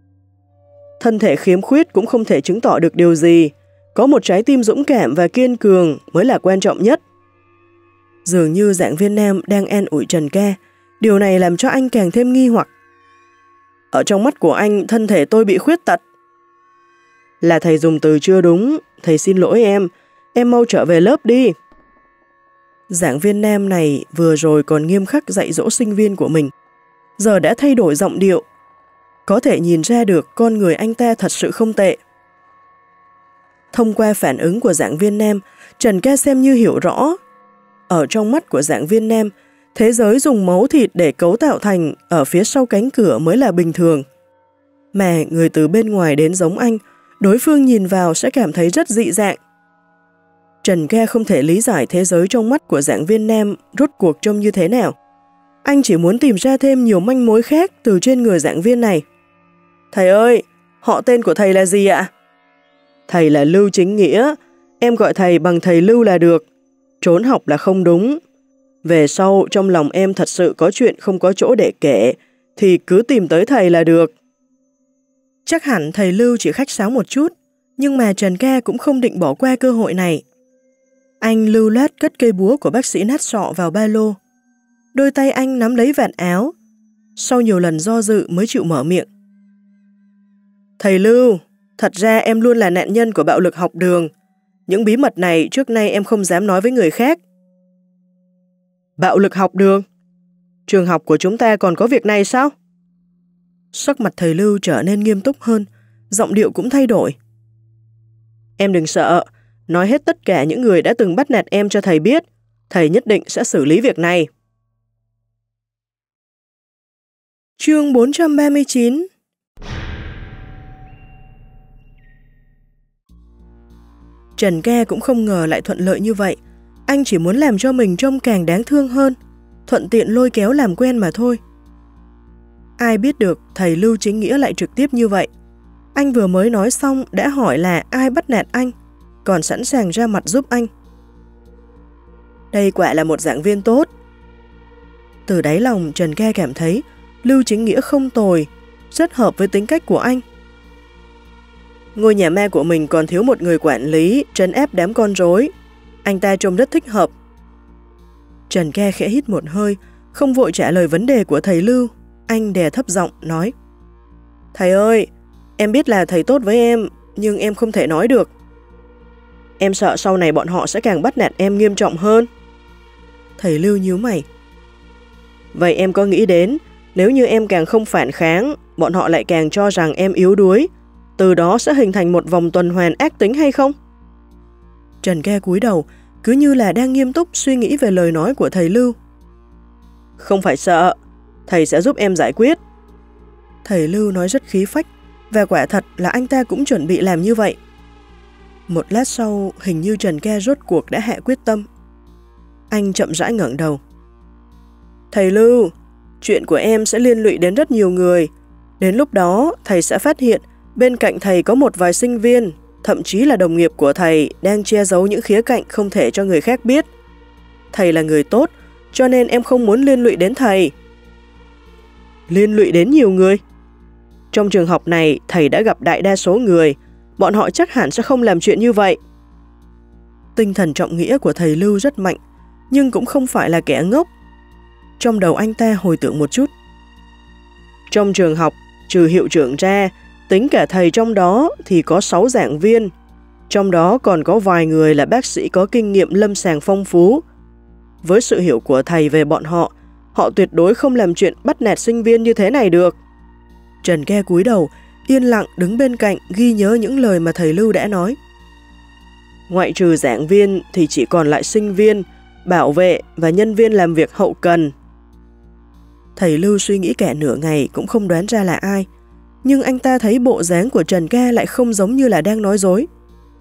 Thân thể khiếm khuyết cũng không thể chứng tỏ được điều gì. Có một trái tim dũng cảm và kiên cường mới là quan trọng nhất. Dường như giảng viên nam đang an ủi Trần Ca. Điều này làm cho anh càng thêm nghi hoặc. Ở trong mắt của anh, thân thể tôi bị khuyết tật. Là thầy dùng từ chưa đúng. Thầy xin lỗi em. Em mau trở về lớp đi. Giảng viên nam này vừa rồi còn nghiêm khắc dạy dỗ sinh viên của mình. Giờ đã thay đổi giọng điệu. Có thể nhìn ra được con người anh ta thật sự không tệ. Thông qua phản ứng của giảng viên nam, Trần Ca xem như hiểu rõ. Ở trong mắt của giảng viên nam, thế giới dùng máu thịt để cấu tạo thành ở phía sau cánh cửa mới là bình thường. Mà người từ bên ngoài đến giống anh, đối phương nhìn vào sẽ cảm thấy rất dị dạng. Trần Ca không thể lý giải thế giới trong mắt của giảng viên nam rốt cuộc trông như thế nào. Anh chỉ muốn tìm ra thêm nhiều manh mối khác từ trên người giảng viên này. Thầy ơi, họ tên của thầy là gì ạ? Thầy là Lưu Chính Nghĩa, em gọi thầy bằng thầy Lưu là được. Trốn học là không đúng. Về sau trong lòng em thật sự có chuyện không có chỗ để kể, thì cứ tìm tới thầy là được. Chắc hẳn thầy Lưu chỉ khách sáo một chút, nhưng mà Trần Ca cũng không định bỏ qua cơ hội này. Anh lưu loát cất cây búa của bác sĩ nát sọ vào ba lô. Đôi tay anh nắm lấy vạt áo. Sau nhiều lần do dự mới chịu mở miệng. Thầy Lưu, thật ra em luôn là nạn nhân của bạo lực học đường. Những bí mật này trước nay em không dám nói với người khác. Bạo lực học đường? Trường học của chúng ta còn có việc này sao? Sắc mặt thầy Lưu trở nên nghiêm túc hơn, giọng điệu cũng thay đổi. Em đừng sợ, nói hết tất cả những người đã từng bắt nạt em cho thầy biết, thầy nhất định sẽ xử lý việc này. Chương bốn trăm ba mươi chín. Trần Ca cũng không ngờ lại thuận lợi như vậy. Anh chỉ muốn làm cho mình trông càng đáng thương hơn, thuận tiện lôi kéo làm quen mà thôi. Ai biết được thầy Lưu Chính Nghĩa lại trực tiếp như vậy. Anh vừa mới nói xong đã hỏi là ai bắt nạt anh, còn sẵn sàng ra mặt giúp anh. Đây quả là một giảng viên tốt. Từ đáy lòng Trần Ca cảm thấy Lưu Chính Nghĩa không tồi, rất hợp với tính cách của anh. Ngôi nhà ma của mình còn thiếu một người quản lý, trấn áp đám con rối. Anh ta trông rất thích hợp. Trần Ca khẽ hít một hơi, không vội trả lời vấn đề của thầy Lưu. Anh đè thấp giọng, nói. Thầy ơi, em biết là thầy tốt với em, nhưng em không thể nói được. Em sợ sau này bọn họ sẽ càng bắt nạt em nghiêm trọng hơn. Thầy Lưu nhíu mày. Vậy em có nghĩ đến, nếu như em càng không phản kháng, bọn họ lại càng cho rằng em yếu đuối, từ đó sẽ hình thành một vòng tuần hoàn ác tính hay không? Trần Ca cúi đầu, cứ như là đang nghiêm túc suy nghĩ về lời nói của thầy Lưu. Không phải sợ, thầy sẽ giúp em giải quyết. Thầy Lưu nói rất khí phách, và quả thật là anh ta cũng chuẩn bị làm như vậy. Một lát sau, hình như Trần Ca rốt cuộc đã hạ quyết tâm. Anh chậm rãi ngẩng đầu. Thầy Lưu, chuyện của em sẽ liên lụy đến rất nhiều người. Đến lúc đó, thầy sẽ phát hiện bên cạnh thầy có một vài sinh viên, thậm chí là đồng nghiệp của thầy đang che giấu những khía cạnh không thể cho người khác biết. Thầy là người tốt, cho nên em không muốn liên lụy đến thầy. Liên lụy đến nhiều người? Trong trường học này, thầy đã gặp đại đa số người, bọn họ chắc hẳn sẽ không làm chuyện như vậy. Tinh thần trọng nghĩa của thầy Lưu rất mạnh, nhưng cũng không phải là kẻ ngốc. Trong đầu anh ta hồi tưởng một chút. Trong trường học, trừ hiệu trưởng ra, tính cả thầy trong đó thì có sáu giảng viên. Trong đó còn có vài người là bác sĩ có kinh nghiệm lâm sàng phong phú. Với sự hiểu của thầy về bọn họ, họ tuyệt đối không làm chuyện bắt nạt sinh viên như thế này được. Trần Ca cúi đầu, yên lặng đứng bên cạnh ghi nhớ những lời mà thầy Lưu đã nói. Ngoại trừ giảng viên thì chỉ còn lại sinh viên, bảo vệ và nhân viên làm việc hậu cần. Thầy Lưu suy nghĩ cả nửa ngày cũng không đoán ra là ai, nhưng anh ta thấy bộ dáng của Trần Ca lại không giống như là đang nói dối.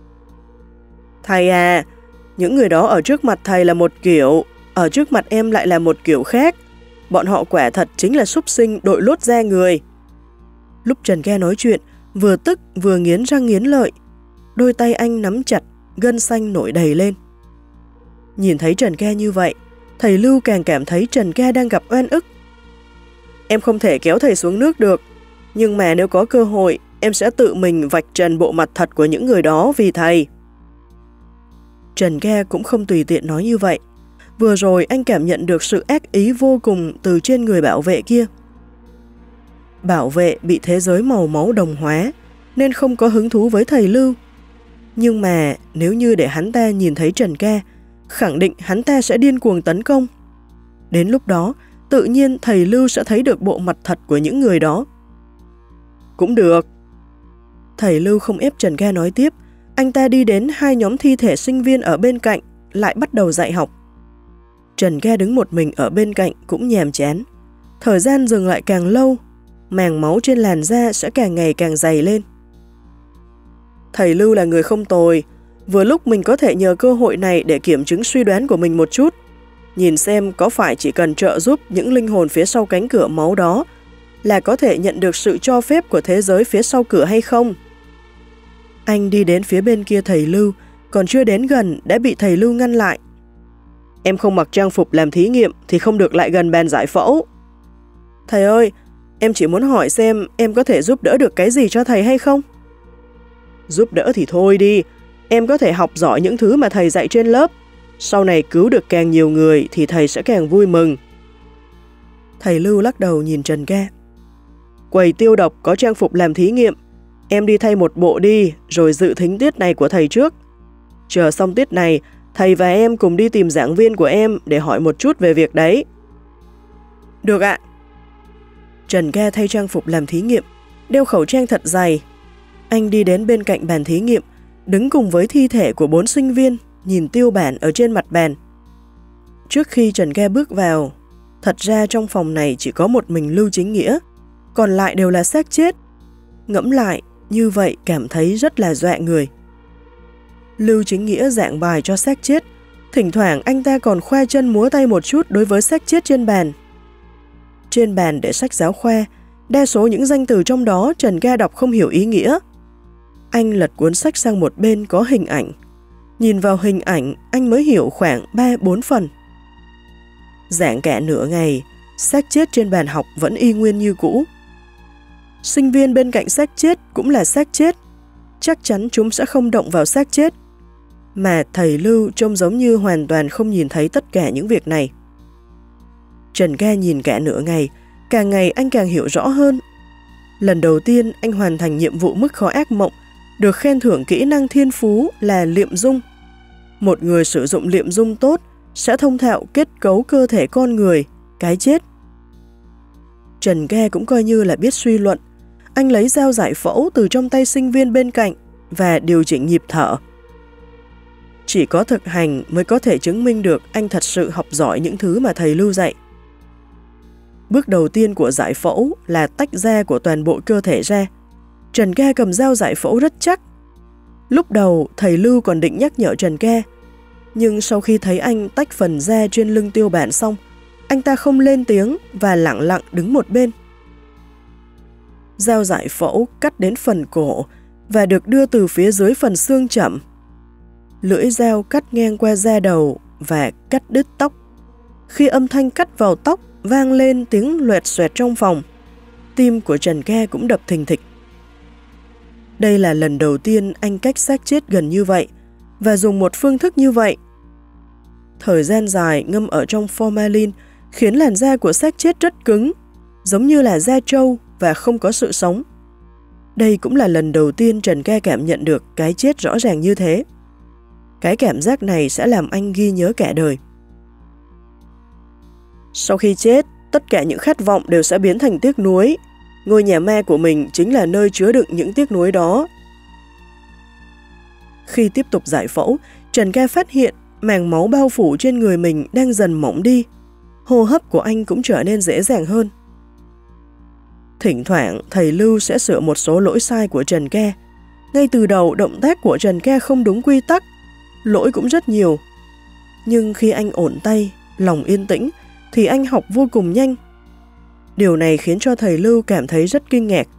Thầy à, những người đó ở trước mặt thầy là một kiểu, ở trước mặt em lại là một kiểu khác. Bọn họ quả thật chính là súc sinh đội lốt da người. Lúc Trần Ca nói chuyện, vừa tức vừa nghiến răng nghiến lợi. Đôi tay anh nắm chặt, gân xanh nổi đầy lên. Nhìn thấy Trần Ca như vậy, thầy Lưu càng cảm thấy Trần Ca đang gặp oan ức. Em không thể kéo thầy xuống nước được, nhưng mà nếu có cơ hội, em sẽ tự mình vạch trần bộ mặt thật của những người đó vì thầy. Trần Ca cũng không tùy tiện nói như vậy. Vừa rồi anh cảm nhận được sự ác ý vô cùng từ trên người bảo vệ kia. Bảo vệ bị thế giới màu máu đồng hóa, nên không có hứng thú với thầy Lưu. Nhưng mà nếu như để hắn ta nhìn thấy Trần Ca, khẳng định hắn ta sẽ điên cuồng tấn công. Đến lúc đó, tự nhiên thầy Lưu sẽ thấy được bộ mặt thật của những người đó. Cũng được. Thầy Lưu không ép Trần Ca nói tiếp, anh ta đi đến hai nhóm thi thể sinh viên ở bên cạnh, lại bắt đầu dạy học. Trần Ca đứng một mình ở bên cạnh cũng nhàm chán. Thời gian dừng lại càng lâu, màng máu trên làn da sẽ càng ngày càng dày lên. Thầy Lưu là người không tồi, vừa lúc mình có thể nhờ cơ hội này để kiểm chứng suy đoán của mình một chút, nhìn xem có phải chỉ cần trợ giúp những linh hồn phía sau cánh cửa máu đó là có thể nhận được sự cho phép của thế giới phía sau cửa hay không. Anh đi đến phía bên kia thầy Lưu, còn chưa đến gần đã bị thầy Lưu ngăn lại. Em không mặc trang phục làm thí nghiệm thì không được lại gần bàn giải phẫu. Thầy ơi, em chỉ muốn hỏi xem em có thể giúp đỡ được cái gì cho thầy hay không? Giúp đỡ thì thôi đi, em có thể học giỏi những thứ mà thầy dạy trên lớp. Sau này cứu được càng nhiều người thì thầy sẽ càng vui mừng. Thầy Lưu lắc đầu nhìn Trần Ca. Quầy tiêu độc có trang phục làm thí nghiệm, em đi thay một bộ đi rồi dự thính tiết này của thầy trước. Chờ xong tiết này, thầy và em cùng đi tìm giảng viên của em để hỏi một chút về việc đấy. Được ạ. Trần Ca thay trang phục làm thí nghiệm, đeo khẩu trang thật dày. Anh đi đến bên cạnh bàn thí nghiệm, đứng cùng với thi thể của bốn sinh viên, nhìn tiêu bản ở trên mặt bàn. Trước khi Trần Ca bước vào, thật ra trong phòng này chỉ có một mình Lưu Chính Nghĩa, còn lại đều là xác chết. Ngẫm lại, như vậy cảm thấy rất là dọa người. Lưu Chính Nghĩa giảng bài cho xác chết, thỉnh thoảng anh ta còn khoa chân múa tay một chút đối với xác chết trên bàn. Trên bàn để sách giáo khoa, đa số những danh từ trong đó Trần Ca đọc không hiểu ý nghĩa. Anh lật cuốn sách sang một bên có hình ảnh. Nhìn vào hình ảnh, anh mới hiểu khoảng ba bốn phần. Giảng cả nửa ngày, xác chết trên bàn học vẫn y nguyên như cũ. Sinh viên bên cạnh xác chết cũng là xác chết. Chắc chắn chúng sẽ không động vào xác chết. Mà thầy Lưu trông giống như hoàn toàn không nhìn thấy tất cả những việc này. Trần Ca nhìn cả nửa ngày, càng ngày anh càng hiểu rõ hơn. Lần đầu tiên anh hoàn thành nhiệm vụ mức khó ác mộng, được khen thưởng kỹ năng thiên phú là liệm dung. Một người sử dụng liệm dung tốt sẽ thông thạo kết cấu cơ thể con người, cái chết. Trần Ca cũng coi như là biết suy luận. Anh lấy dao giải phẫu từ trong tay sinh viên bên cạnh và điều chỉnh nhịp thở. Chỉ có thực hành mới có thể chứng minh được anh thật sự học giỏi những thứ mà thầy Lưu dạy. Bước đầu tiên của giải phẫu là tách da của toàn bộ cơ thể ra. Trần Ca cầm dao giải phẫu rất chắc. Lúc đầu thầy Lưu còn định nhắc nhở Trần Ca, nhưng sau khi thấy anh tách phần da trên lưng tiêu bản xong, anh ta không lên tiếng và lặng lặng đứng một bên. Dao giải phẫu cắt đến phần cổ và được đưa từ phía dưới phần xương chậm. Lưỡi dao cắt ngang qua da đầu và cắt đứt tóc. Khi âm thanh cắt vào tóc vang lên tiếng loẹt xoẹt trong phòng, tim của Trần Ca cũng đập thình thịch. Đây là lần đầu tiên anh cách xác chết gần như vậy và dùng một phương thức như vậy. Thời gian dài ngâm ở trong formalin khiến làn da của xác chết rất cứng, giống như là da trâu và không có sự sống. Đây cũng là lần đầu tiên Trần Ca cảm nhận được cái chết rõ ràng như thế. Cái cảm giác này sẽ làm anh ghi nhớ cả đời. Sau khi chết, tất cả những khát vọng đều sẽ biến thành tiếc nuối. Ngôi nhà ma của mình chính là nơi chứa đựng những tiếc nuối đó. Khi tiếp tục giải phẫu, Trần Ca phát hiện màng máu bao phủ trên người mình đang dần mỏng đi. Hô hấp của anh cũng trở nên dễ dàng hơn. Thỉnh thoảng, thầy Lưu sẽ sửa một số lỗi sai của Trần Ca. Ngay từ đầu, động tác của Trần Ca không đúng quy tắc, lỗi cũng rất nhiều. Nhưng khi anh ổn tay, lòng yên tĩnh, thì anh học vô cùng nhanh. Điều này khiến cho thầy Lưu cảm thấy rất kinh ngạc.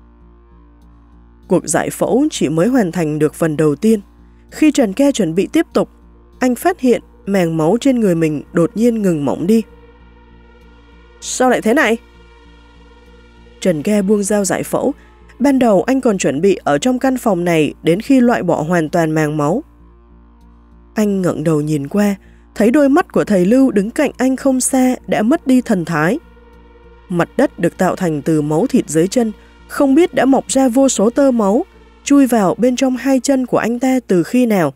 Cuộc giải phẫu chỉ mới hoàn thành được phần đầu tiên. Khi Trần Ca chuẩn bị tiếp tục, anh phát hiện màng máu trên người mình đột nhiên ngừng mỏng đi. Sao lại thế này? Trần Ca buông dao giải phẫu. Ban đầu anh còn chuẩn bị ở trong căn phòng này đến khi loại bỏ hoàn toàn màng máu. Anh ngẩng đầu nhìn qua, thấy đôi mắt của thầy Lưu đứng cạnh anh không xa đã mất đi thần thái. Mặt đất được tạo thành từ máu thịt dưới chân, không biết đã mọc ra vô số tơ máu, chui vào bên trong hai chân của anh ta từ khi nào.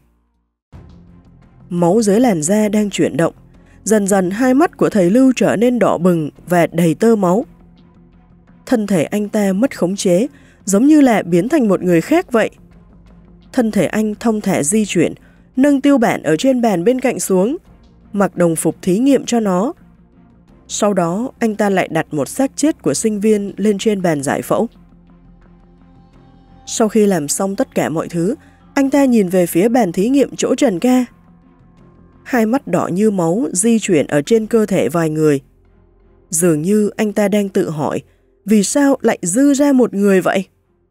Máu dưới làn da đang chuyển động, dần dần hai mắt của thầy Lưu trở nên đỏ bừng và đầy tơ máu. Thân thể anh ta mất khống chế, giống như là biến thành một người khác vậy. Thân thể anh thong thả di chuyển, nâng tiêu bản ở trên bàn bên cạnh xuống, mặc đồng phục thí nghiệm cho nó. Sau đó, anh ta lại đặt một xác chết của sinh viên lên trên bàn giải phẫu. Sau khi làm xong tất cả mọi thứ, anh ta nhìn về phía bàn thí nghiệm chỗ Trần Ca. Hai mắt đỏ như máu di chuyển ở trên cơ thể vài người. Dường như anh ta đang tự hỏi, vì sao lại dư ra một người vậy?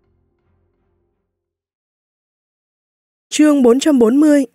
Chương bốn trăm bốn mươi.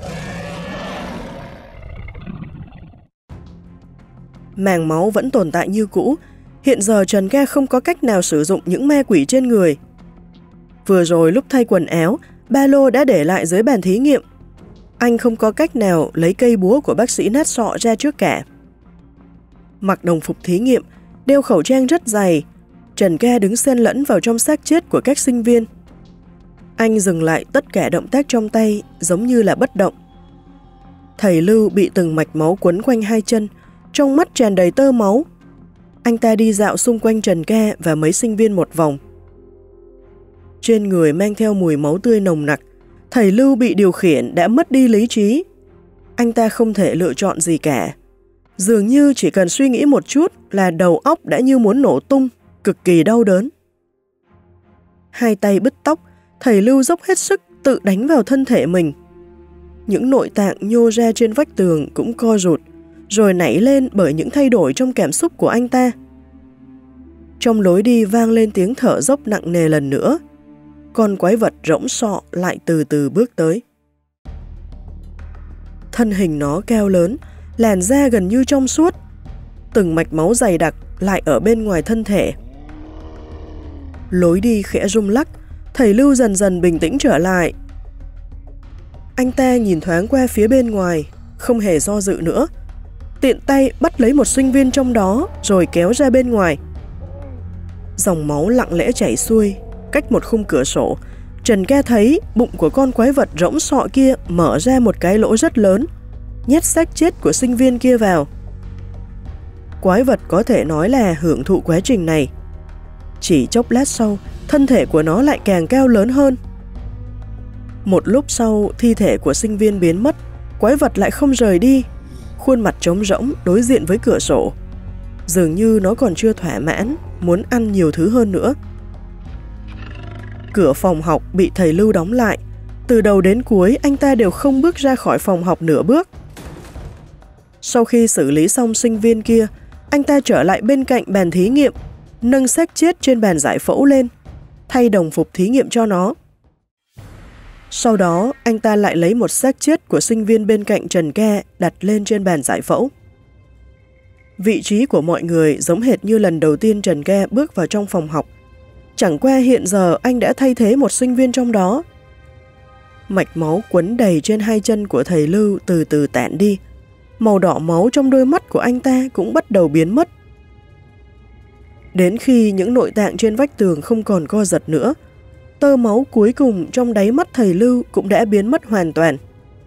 Màng máu vẫn tồn tại như cũ. Hiện giờ Trần Ca không có cách nào sử dụng những ma quỷ trên người. Vừa rồi lúc thay quần áo, ba lô đã để lại dưới bàn thí nghiệm. Anh không có cách nào lấy cây búa của bác sĩ nát sọ ra trước cả. Mặc đồng phục thí nghiệm, đeo khẩu trang rất dày, Trần Ca đứng xen lẫn vào trong xác chết của các sinh viên. Anh dừng lại tất cả động tác trong tay, giống như là bất động. Thầy Lưu bị từng mạch máu quấn quanh hai chân, trong mắt tràn đầy tơ máu. Anh ta đi dạo xung quanh Trần Ca và mấy sinh viên một vòng. Trên người mang theo mùi máu tươi nồng nặc, thầy Lưu bị điều khiển đã mất đi lý trí. Anh ta không thể lựa chọn gì cả. Dường như chỉ cần suy nghĩ một chút là đầu óc đã như muốn nổ tung, cực kỳ đau đớn. Hai tay bứt tóc, thầy Lưu dốc hết sức tự đánh vào thân thể mình. Những nội tạng nhô ra trên vách tường cũng co rụt, rồi nảy lên bởi những thay đổi trong cảm xúc của anh ta. Trong lối đi vang lên tiếng thở dốc nặng nề lần nữa. Con quái vật rỗng sọ lại từ từ bước tới. Thân hình nó cao lớn, làn da gần như trong suốt. Từng mạch máu dày đặc lại ở bên ngoài thân thể. Lối đi khẽ rung lắc, thầy Lưu dần dần bình tĩnh trở lại. Anh ta nhìn thoáng qua phía bên ngoài, không hề do dự nữa. Tiện tay bắt lấy một sinh viên trong đó rồi kéo ra bên ngoài. Dòng máu lặng lẽ chảy xuôi. Cách một khung cửa sổ, Trần Ca thấy bụng của con quái vật rỗng sọ kia mở ra một cái lỗ rất lớn, nhét xác chết của sinh viên kia vào. Quái vật có thể nói là hưởng thụ quá trình này. Chỉ chốc lát sau, thân thể của nó lại càng cao lớn hơn. Một lúc sau, thi thể của sinh viên biến mất, quái vật lại không rời đi, khuôn mặt trống rỗng đối diện với cửa sổ. Dường như nó còn chưa thỏa mãn, muốn ăn nhiều thứ hơn nữa. Cửa phòng học bị thầy Lưu đóng lại. Từ đầu đến cuối anh ta đều không bước ra khỏi phòng học nửa bước. Sau khi xử lý xong sinh viên kia, anh ta trở lại bên cạnh bàn thí nghiệm, nâng xác chết trên bàn giải phẫu lên, thay đồng phục thí nghiệm cho nó. Sau đó, anh ta lại lấy một xác chết của sinh viên bên cạnh Trần Ca đặt lên trên bàn giải phẫu. Vị trí của mọi người giống hệt như lần đầu tiên Trần Ca bước vào trong phòng học. Chẳng qua hiện giờ anh đã thay thế một sinh viên trong đó. Mạch máu quấn đầy trên hai chân của thầy Lưu từ từ tản đi. Màu đỏ máu trong đôi mắt của anh ta cũng bắt đầu biến mất. Đến khi những nội tạng trên vách tường không còn co giật nữa, tơ máu cuối cùng trong đáy mắt thầy Lưu cũng đã biến mất hoàn toàn.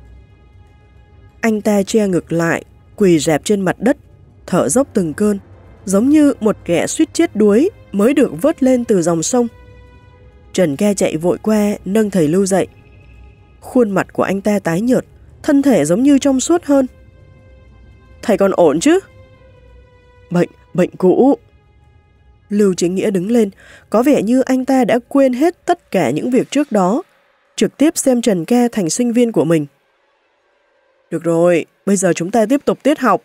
Anh ta che ngực lại, quỳ rạp trên mặt đất, thở dốc từng cơn, giống như một kẻ suýt chết đuối mới được vớt lên từ dòng sông. Trần Ca chạy vội qua nâng thầy Lưu dậy. Khuôn mặt của anh ta tái nhợt, thân thể giống như trong suốt hơn. Thầy còn ổn chứ? Bệnh, bệnh cũ. Lưu Chính Nghĩa đứng lên, có vẻ như anh ta đã quên hết tất cả những việc trước đó, trực tiếp xem Trần Ca thành sinh viên của mình. Được rồi, bây giờ chúng ta tiếp tục tiết học.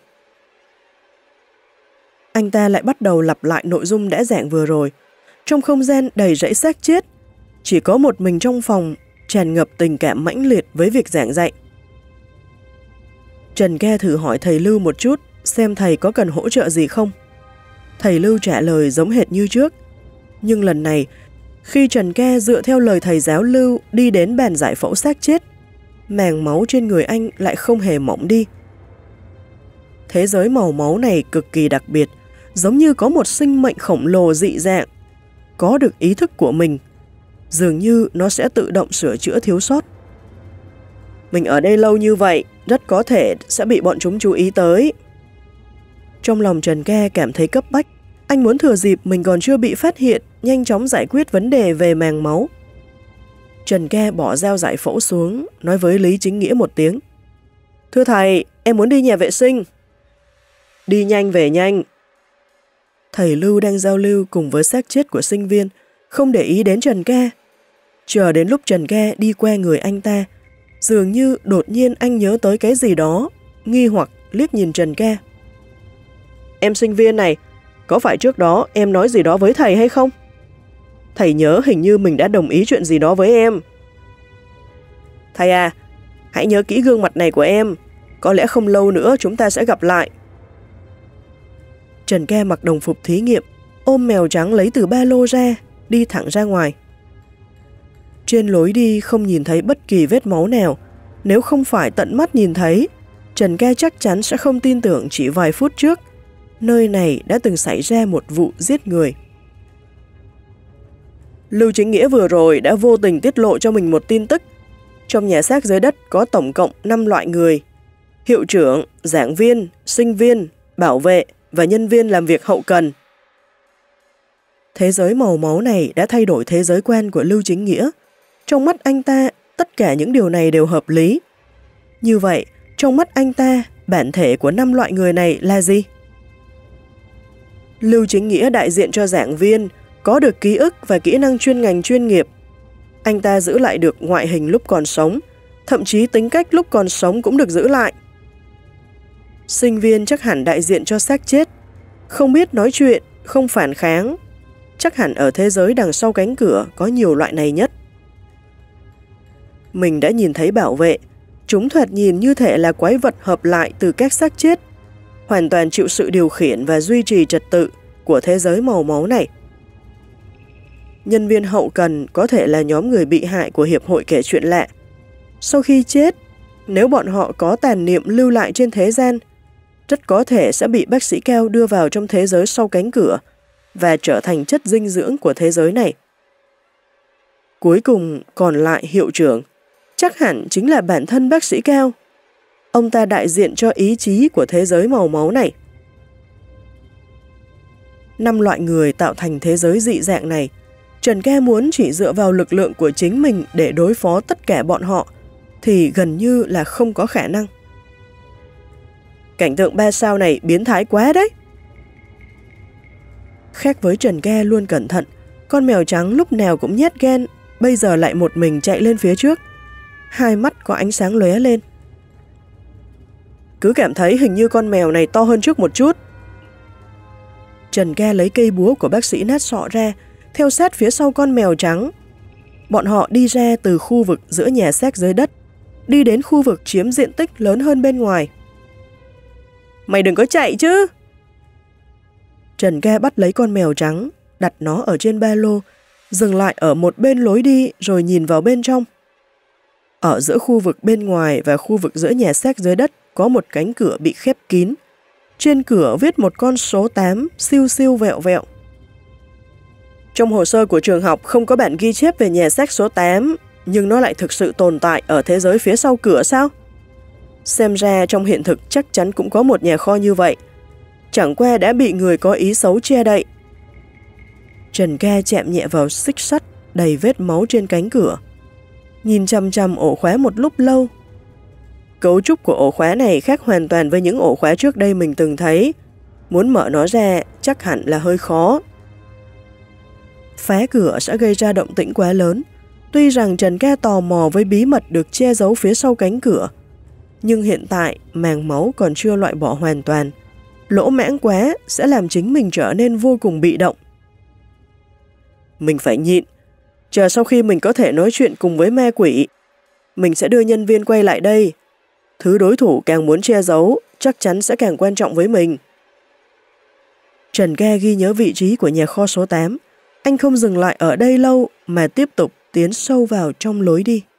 Anh ta lại bắt đầu lặp lại nội dung đã giảng vừa rồi. Trong không gian đầy rẫy xác chết, chỉ có một mình trong phòng, tràn ngập tình cảm mãnh liệt với việc giảng dạy. Trần Ke thử hỏi thầy Lưu một chút, xem thầy có cần hỗ trợ gì không. Thầy Lưu trả lời giống hệt như trước. Nhưng lần này, khi Trần Ke dựa theo lời thầy giáo Lưu đi đến bàn giải phẫu xác chết, màng máu trên người anh lại không hề mỏng đi. Thế giới màu máu này cực kỳ đặc biệt, giống như có một sinh mệnh khổng lồ dị dạng, có được ý thức của mình. Dường như nó sẽ tự động sửa chữa thiếu sót. Mình ở đây lâu như vậy, rất có thể sẽ bị bọn chúng chú ý tới. Trong lòng Trần Ke cảm thấy cấp bách, anh muốn thừa dịp mình còn chưa bị phát hiện, nhanh chóng giải quyết vấn đề về màng máu. Trần Ke bỏ dao giải phẫu xuống, nói với Lý Chính Nghĩa một tiếng. Thưa thầy, em muốn đi nhà vệ sinh. Đi nhanh về nhanh. Thầy Lưu đang giao lưu cùng với xác chết của sinh viên, không để ý đến Trần Ke. Chờ đến lúc Trần Ke đi qua người anh ta, dường như đột nhiên anh nhớ tới cái gì đó, nghi hoặc liếc nhìn Trần Ke. Em sinh viên này, có phải trước đó em nói gì đó với thầy hay không? Thầy nhớ hình như mình đã đồng ý chuyện gì đó với em. Thầy à, hãy nhớ kỹ gương mặt này của em, có lẽ không lâu nữa chúng ta sẽ gặp lại. Trần Ke mặc đồng phục thí nghiệm, ôm mèo trắng lấy từ ba lô ra, đi thẳng ra ngoài. Trên lối đi không nhìn thấy bất kỳ vết máu nào, nếu không phải tận mắt nhìn thấy, Trần Ke chắc chắn sẽ không tin tưởng chỉ vài phút trước, nơi này đã từng xảy ra một vụ giết người. Lưu Chính Nghĩa vừa rồi đã vô tình tiết lộ cho mình một tin tức. Trong nhà xác dưới đất có tổng cộng năm loại người: hiệu trưởng, giảng viên, sinh viên, bảo vệ và nhân viên làm việc hậu cần. Thế giới màu máu này đã thay đổi thế giới quan của Lưu Chính Nghĩa. Trong mắt anh ta, tất cả những điều này đều hợp lý. Như vậy, trong mắt anh ta, bản thể của năm loại người này là gì? Lưu Chính Nghĩa đại diện cho giảng viên, có được ký ức và kỹ năng chuyên ngành chuyên nghiệp. Anh ta giữ lại được ngoại hình lúc còn sống, thậm chí tính cách lúc còn sống cũng được giữ lại. Sinh viên chắc hẳn đại diện cho xác chết, không biết nói chuyện, không phản kháng. Chắc hẳn ở thế giới đằng sau cánh cửa có nhiều loại này nhất. Mình đã nhìn thấy bảo vệ, chúng thoạt nhìn như thể là quái vật hợp lại từ các xác chết, hoàn toàn chịu sự điều khiển và duy trì trật tự của thế giới màu máu này. Nhân viên hậu cần có thể là nhóm người bị hại của Hiệp hội Kể Chuyện Lạ. Sau khi chết, nếu bọn họ có tàn niệm lưu lại trên thế gian, rất có thể sẽ bị bác sĩ Cao đưa vào trong thế giới sau cánh cửa và trở thành chất dinh dưỡng của thế giới này. Cuối cùng còn lại hiệu trưởng, chắc hẳn chính là bản thân bác sĩ Cao. Ông ta đại diện cho ý chí của thế giới màu máu này. Năm loại người tạo thành thế giới dị dạng này, Trần Ke muốn chỉ dựa vào lực lượng của chính mình để đối phó tất cả bọn họ thì gần như là không có khả năng. Cảnh tượng ba sao này biến thái quá đấy. Khác với Trần Ke luôn cẩn thận, con mèo trắng lúc nào cũng nhát gan, bây giờ lại một mình chạy lên phía trước. Hai mắt có ánh sáng lóe lên. Cứ cảm thấy hình như con mèo này to hơn trước một chút. Trần Ke lấy cây búa của bác sĩ nát sọ ra, theo sát phía sau con mèo trắng. Bọn họ đi ra từ khu vực giữa nhà xác dưới đất, đi đến khu vực chiếm diện tích lớn hơn bên ngoài. Mày đừng có chạy chứ! Trần Ke bắt lấy con mèo trắng, đặt nó ở trên ba lô, dừng lại ở một bên lối đi rồi nhìn vào bên trong. Ở giữa khu vực bên ngoài và khu vực giữa nhà xác dưới đất có một cánh cửa bị khép kín. Trên cửa viết một con số tám, siêu siêu vẹo vẹo. Trong hồ sơ của trường học không có bản ghi chép về nhà xác số tám, nhưng nó lại thực sự tồn tại ở thế giới phía sau cửa sao? Xem ra trong hiện thực chắc chắn cũng có một nhà kho như vậy. Chẳng qua đã bị người có ý xấu che đậy. Trần Ke chạm nhẹ vào xích sắt đầy vết máu trên cánh cửa. Nhìn chằm chằm ổ khóa một lúc lâu. Cấu trúc của ổ khóa này khác hoàn toàn với những ổ khóa trước đây mình từng thấy. Muốn mở nó ra chắc hẳn là hơi khó. Phá cửa sẽ gây ra động tĩnh quá lớn. Tuy rằng Trần Ke tò mò với bí mật được che giấu phía sau cánh cửa, nhưng hiện tại màng máu còn chưa loại bỏ hoàn toàn. Lỗ mãng quá sẽ làm chính mình trở nên vô cùng bị động. Mình phải nhịn. Chờ sau khi mình có thể nói chuyện cùng với ma quỷ, mình sẽ đưa nhân viên quay lại đây. Thứ đối thủ càng muốn che giấu, chắc chắn sẽ càng quan trọng với mình. Trần Ke ghi nhớ vị trí của nhà kho số tám. Anh không dừng lại ở đây lâu mà tiếp tục tiến sâu vào trong lối đi.